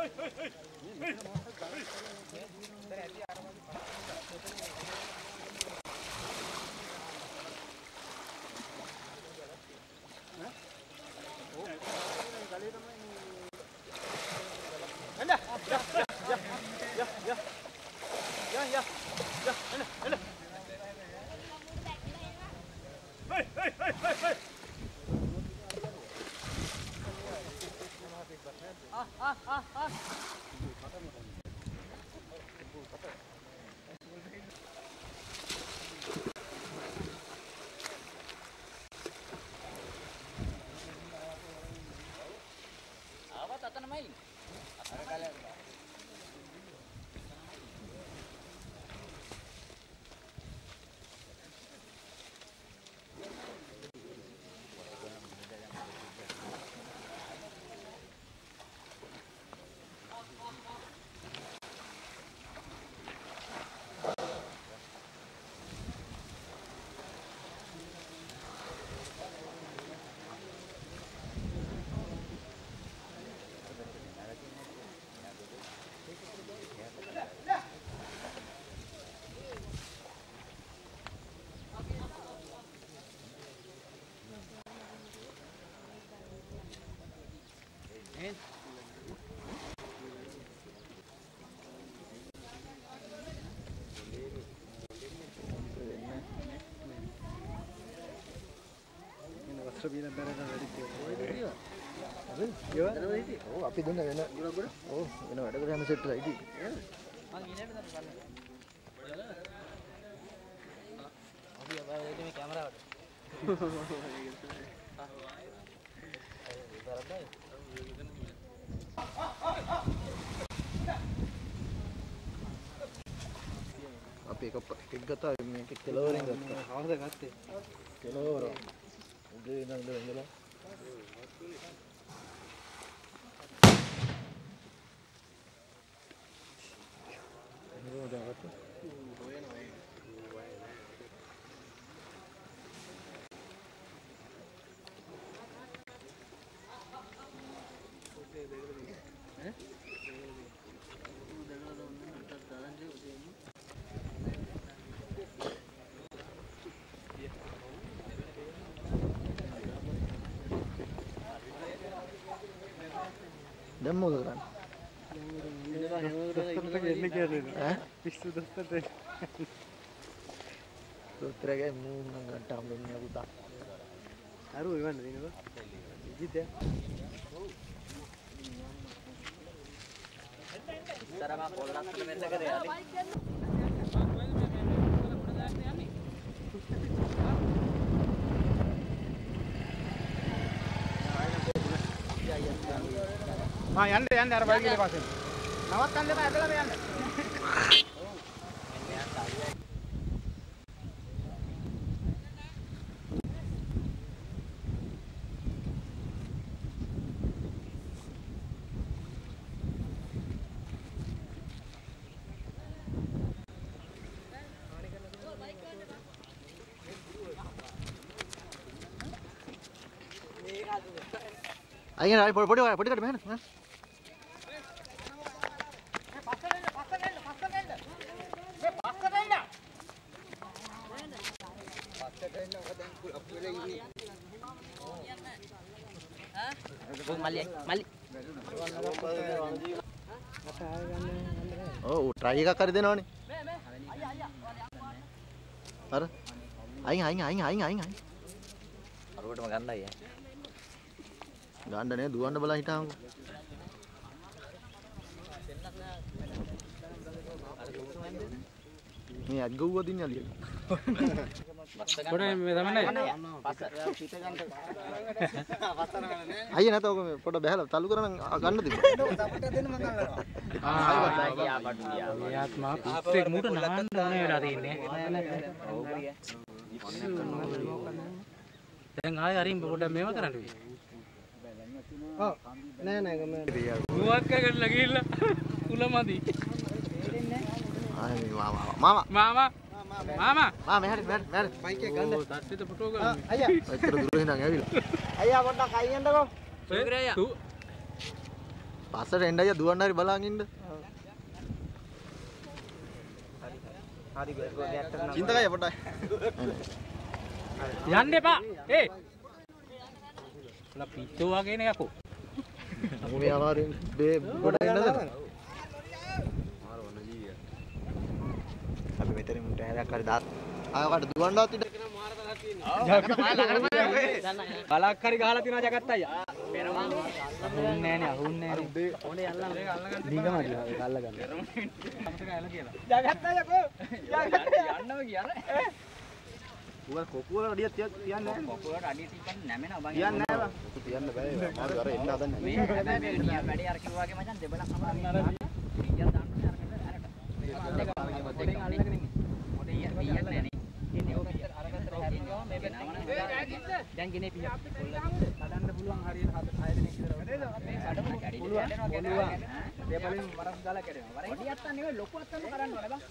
Oh, api dunia enak. Oh, enak. Ada kerja mesin lagi. Api apa ini kamera? Api kata ini kelor yang kata. Awak dah kata. Kelor. Udah nang dah. Demo kan? Ini kaya Pistu dostar deh. Dokter kayak mau nggak punya buta. Haru gimana ini pak? Gitu ya. Cara apa kolak itu biasa kerja ya? हाँ यार यार bike के पास नवाज कांदे में अगला में यार आइए ना बड़ी कर मैं ना Oh, try का कर देना उन्हें। अरे, आएंगे। रोड में गंदा ही है। गंदा नहीं, दुआन डबला हिटा हूँ। नहीं आज गौवा दिन याली। फोटो में दमन है। आइए ना तो फोटो बहल चालू करना गंदा दिन। यार माँ पिछले मूड नान होने वाला दिन है। तेरे गाय यारी फोटो में मत रहने। Oh, नहीं कमें। मुआद का कर लगी ला, उला मादी। मामा। मेहर। बाइक के गंदे। तास्ते तो फोटो कर। आया। इतना दूर ही ना गया भी। आया बंदा खाई अंदर को। तू පස්සට එන්න අයියා දුවන්න හරි බලන් ඉන්න. හරි ගෑට්ට නම්. චින්තකය පොඩ්ඩයි. යන්න එපා. ඒ. පිටෝ වගේ නේ යකෝ. අපි මේ ආකාරයෙන් මේ ගොඩ එන්නද? අපි මෙතන මුට හැරයක් හරි දාත් ආයකට දුවන්නවත් ඉඩ කියලා මාර තලක් තියෙනවා. බලක් හරි ගහලා තියනවා ජගත් අයියා. අහුන්නේ නෑනේ. ඕනේ අල්ලන්න. දීගමද ඒක අල්ල ගන්න. ජගත් අයියා කෝ? යන්නම කියන්නේ. උගල කොපුවල අඩියක් තියන්නේ නැහැ. කොපුවලට අඩිය තියන්න නැමෙනවා බං. තියන්නේ නැහැ බං. තියන්න බෑ. මාරු අර එන්න හදන්නේ. මේ වැඩි අර කිව්වා වගේ මචං දෙබලක් අමාරුයි. ඊයන් දාන්න අරකට. මොඩෙන් අල්ලගෙන ඉන්නේ. මොඩේ ඊයන් නෑනේ. ඉන්නේ ඔය පිය. අරකට හැරිනවා මේ පැත්තෙන්. දැන් ගෙනේ පිය. කඩන්න පුළුවන් හරියට 6 දෙනෙක් විතර. මේ කඩමු පුළුවන්. දෙබලින් මරස් දාලා කැඩෙනවා. වඩි අත්තන් නෙවෙයි ලොකු අත්තන් කරන්න ඕනේ බං.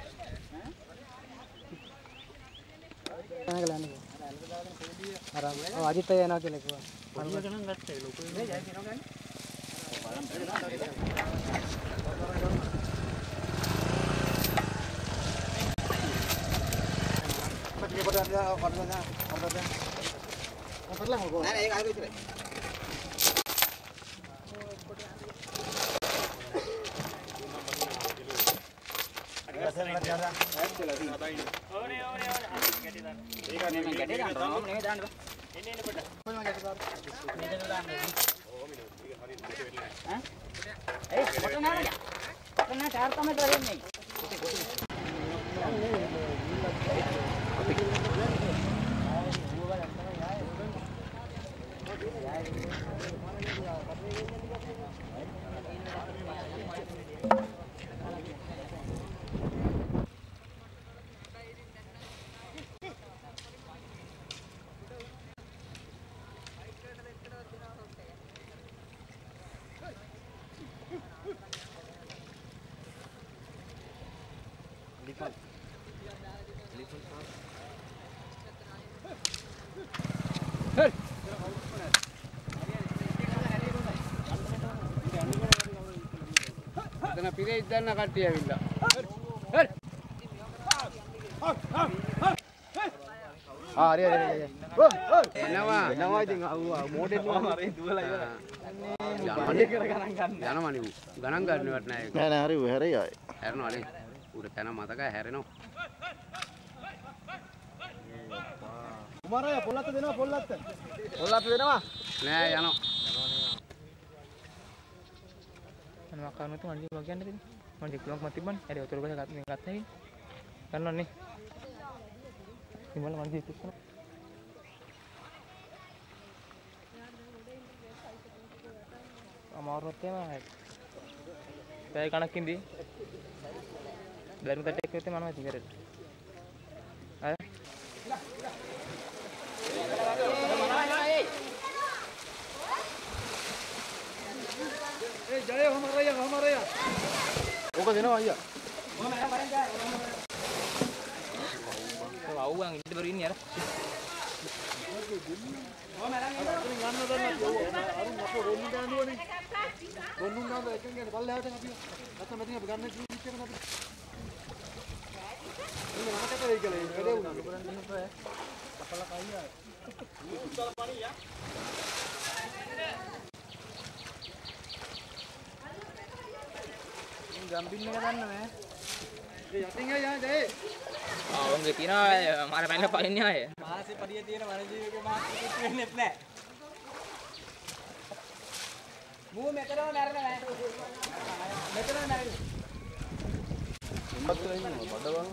අර අජිත් අය යනවා කියලා කිව්වා. අනිත් ගණන් ගත්තා ලොකු නේ ජය කියනවා ගන්නේ. බලන්න නෑ ඒක ආයෙ විතරයි. එතන පිරේ ඉඳන්න කට්ටිය ඇවිල්ලා. හරි. එනවා ඉතින් මෝඩෙන් හරි දුවලා ඉවරයි. යන්නේ කර ගණන් ගන්න. යනවනේ ඌ. ගණන් ගන්නවත් නෑ ඒක. නෑ හරි ඌ හැරෙයි ආයේ. හැරෙනවනේ. ඌට තන මතකයි හැරෙනවා. කුමාරයා පොල්ලත් දෙනවා පොල්ලත්. පොල්ලත් දෙනවා. නෑ යනවා. අනේ මකන්න තු අනිත් වගේ යන්න දෙන්න. මම දෙකලක් මත තිබ්බනේ. හරි උතර ගහ ගත්ත මේ ගත්ත නේ. ගන්නවන්නේ. ඉමල මන් ජීවිත කරනවා. අමාරුත් තමයි. පැය කණක් ඉඳි. දරුණු තට්ටෙක් වෙත්තේ මනම ඉතින් කරේ. අය ජය හමරය. ඕක දෙනවා අයියා. අවුවන් ඉඳ බරු ඉන්නේ අර. ගම්බින් එක දන්න නෑ. ඒ යටින් යන්නේ. ඔවුන්ගේ තියනවා මාර පැනලා පයින්නේ ආයේ. මානසික පරිය තියෙන වනජීවිකේ මානසික වෙන්නේත් නෑ. මූ මෙතනම මැරෙන්නේ නෑ. මෙතනම මැරෙන්නේ. ඉම්බත් වෙන්නේ බඩවල්.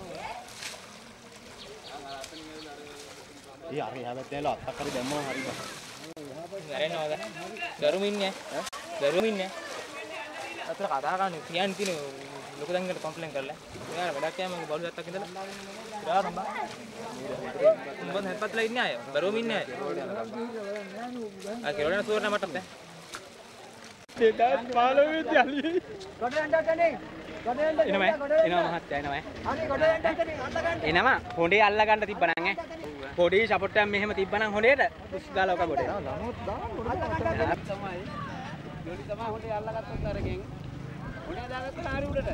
ඒ අර හැබැයි අත්තක් හරි දැම්මම හරි බා. මැරෙනවද? දරුමින්නේ ඈ. දරුමින්නේ. අතර කතා කරන්නේ කියන්නේ තියෙන ලොකු දංගකට කම්ප්ලේන් කරලා. එයාලා වැඩක් යෑම මගේ බලු දැත්තක් ඉඳලා. ඉරා රම්බා. උඹ හැප්පත්ලා ඉන්නේ අය. බරෝම ඉන්නේ අය. ආ කෙරෝලන සුවර් නමට දැන්. 2015 වෙදි අලි. කොට යන්නකනේ. කොට යන්න. එනවා මහත්තයා එනවා. අනේ කොට යන්නකනේ අල්ල ගන්න. එනවා හොඬේ අල්ල ගන්න තිබ්බනම් ඈ. පොඩි සපෝට් එකක් මෙහෙම තිබ්බනම් හොඬේට පුස් ගාලා ඔක ගොඩේ. නමුත් දාන්න තමයි. ජොලි තමයි හොඳේ අල්ලගත්තොත් අරගෙන. හොඳේ දාගත්තා හරි උඩට.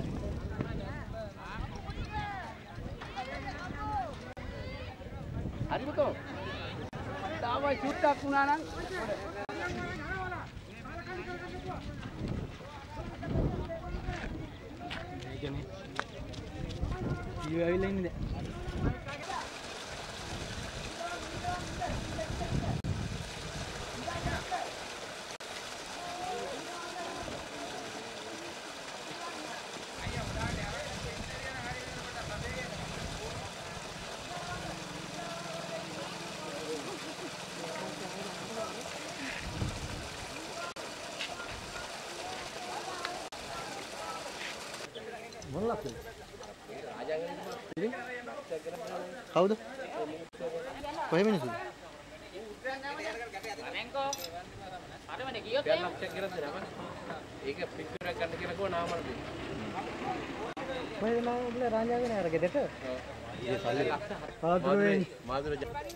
හරිමකෝ. තාමයි චුට්ටක් වුණා නම් ඒකනේ. ඊයෝ ඇවිල්ලා ඉන්නේ. කවුද? කොහෙ මිනිස්සුද? අනේන්කෝ අරමනේ ගියොත් දැන් ලක්ෂයක් කියලා දෙනවා. ඒක පිටුරක් ගන්න කියලා කෝ නාමල් දෙන්න. කොහෙද නාම උඹලා රාජාගෙන අර ගෙදරට? ඒ සල්ලි ආතුරෙන් මාදුර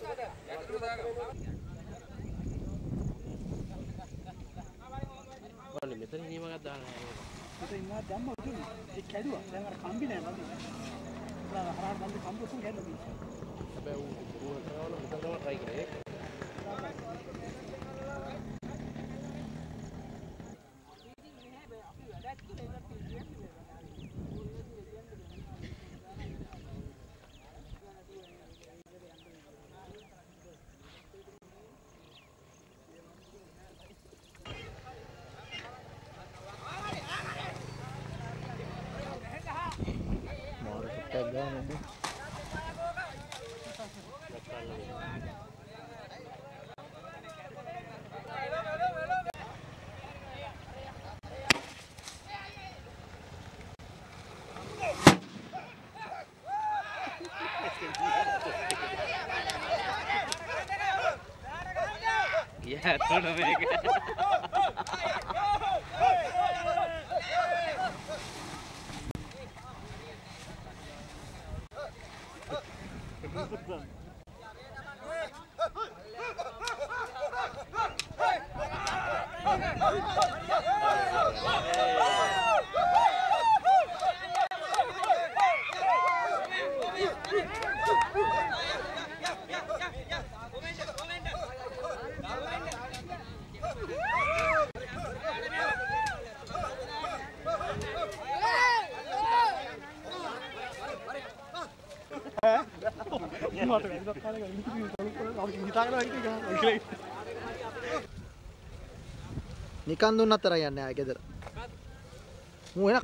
වල මෙතන නියමයක් දානවා. itu ingat jam mau tu, ini kedua, yang ada kambi ni nanti. Kalau harap nanti kambi tu kedua ni. හැබැයි ඌ කරවල මෙතන තමයි try කරේ. Ya, todo mereka. නිකන් දුන්නත් තරයි යන්නේ ආයෙ ගෙදර. මූ එන.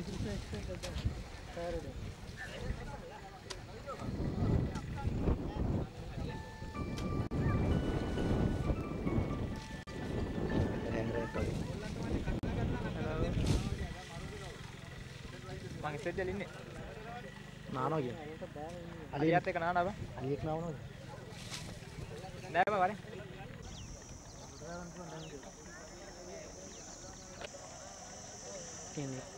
මං ඉස්සෙල්ලා ඉන්නේ. නානවා කියන්නේ. අලියත් එක නානවා බං. අලියෙක් නාවනවද? නෑ බං වරේ. කියන්නේ.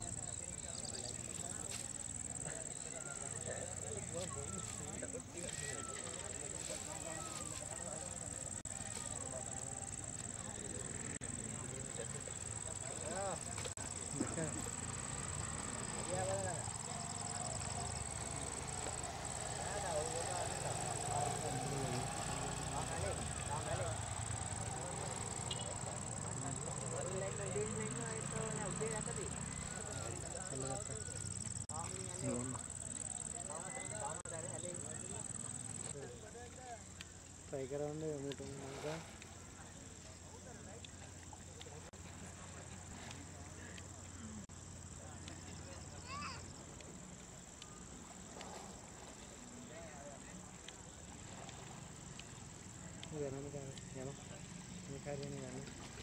try කරන්නේ මොකට මොකද? යනවා මේ කාර්යය යනවා.